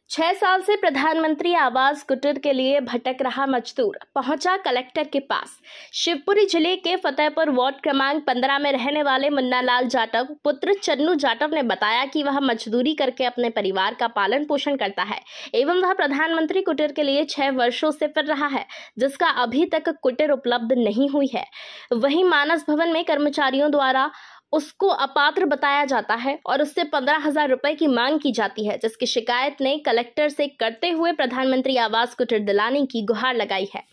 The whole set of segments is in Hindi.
6 साल से प्रधानमंत्री आवास कुटीर के लिए भटक रहा मजदूर पहुंचा कलेक्टर के पास। शिवपुरी जिले के फतेहपुर वार्ड क्रमांक 15 में रहने वाले मुन्ना लाल जाटव पुत्र चन्नू जाटव ने बताया कि वह मजदूरी करके अपने परिवार का पालन पोषण करता है एवं वह प्रधानमंत्री कुटीर के लिए 6 वर्षों से फिर रहा है, जिसका अभी तक कुटीर उपलब्ध नहीं हुई है। वहीं मानस भवन में कर्मचारियों द्वारा उसको अपात्र बताया जाता है और उससे 15,000 रुपए की मांग की जाती है, जिसकी शिकायत ने कलेक्टर से करते हुए प्रधानमंत्री आवास कुटीर दिलाने की गुहार लगाई है।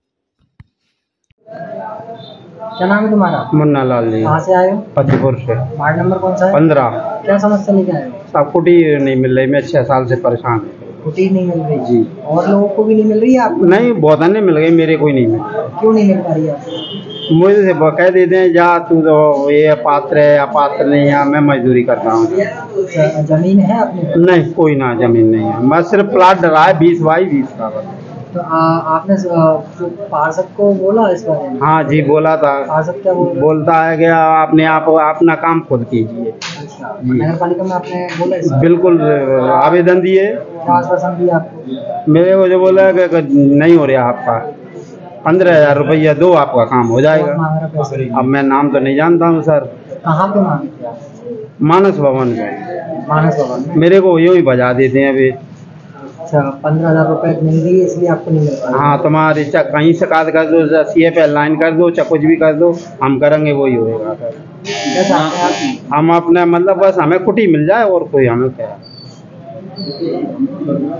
क्या नाम है तुम्हारा? मुन्ना लाल जी। कहाँ से आए हो? फतेहपुर से। वार्ड नंबर कौन सा है? 15। क्या समस्या लेके आए हो? सब कुटी नहीं मिल रही, मैं 6 साल से परेशान हूँ। कुटी नहीं मिल रही जी। और लोगों को भी नहीं मिल रही है आपको? नहीं, बहुत अन्य मिल गई, मेरे कोई नहीं मिल। क्यों नहीं मिल पा रही है? मुझे से कह देते हैं जा तू तो ये पात्र है या पात्र नहीं है, मैं मजदूरी करता हूँ। जमीन है अपने? नहीं, कोई ना जमीन नहीं है, मैं सिर्फ प्लाट डरा है 20 बाई 20 का। तो आपने जो पार्षद को बोला इस बारे में? हाँ जी, बोला था। पार्षद क्या बोलता है कि आपने आप अपना काम खुद कीजिए। अच्छा, नगर पालिका में आपने बोला इस? बिल्कुल, आवेदन दिए। क्या आश्वासन दिया आपको? मेरे को जो बोला कि नहीं हो रहा आपका, 15,000 रुपया दो, आपका काम हो जाएगा। अब मैं नाम तो नहीं जानता हूँ सर। कहाँ पे मांगे थे आप? मानस भवन में। मानस भवन में? मेरे को यूँ ही बजा देते हैं अभी। अच्छा, 15,000 रुपए मिल रही है इसलिए आपको नहीं मिल रहा? हाँ, तुम्हारी कहीं शिकायत कर दो, सीए पे लाइन कर दो, चाहे कुछ भी कर दो, हम करेंगे, वही होएगा सर। क्या चाहते हैं आप? हम अपने मतलब बस हमें कुटी मिल जाए और कोई हमें क्या।